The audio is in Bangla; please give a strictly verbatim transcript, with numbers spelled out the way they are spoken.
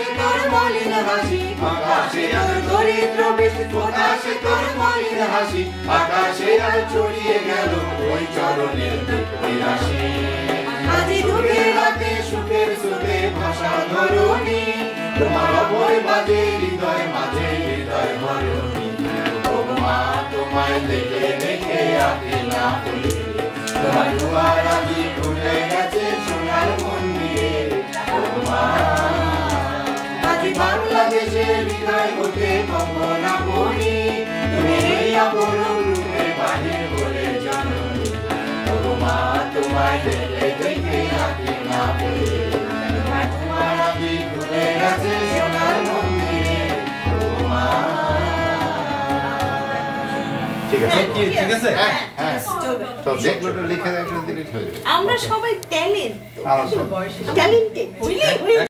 আকাশে তোর মলিন হাসি আকাশে আর দরিদ্র বৃষ্টি আকাশে তোর মলিন হাসি আকাশে আর ছড়িয়ে গেল ওই চরণের রাশি আজি দুঃখের রাতে সুখের সুখে ভাষা ধরণী তোমার অভয় বাজে হৃদয় মাঝে হৃদয় ভরণী ও মা তোমায় দেখে দেখে আগে না বলে তোমার দুয়ার আজি খুলে গেছে সোনার মন্দির ও মা আজি বাংলাদেশের হৃদয় হতে কল্পনা করি তুমি এই অপরূপ রূপে বাহির বলে জননী ও মা তোমায় দেখে দেখে আগে না বলে তোমার দুয়ার আজি খুলে গেছে সোনার মন্দির ও মা ঠিক আছে ঠিক আছে হ্যাঁ হ্যাঁ তো যেগুলো লিখে রাখলে দিলে হয়ে যাবে আমরা সবাই ট্যালেন্ট ট্যালেন্টেড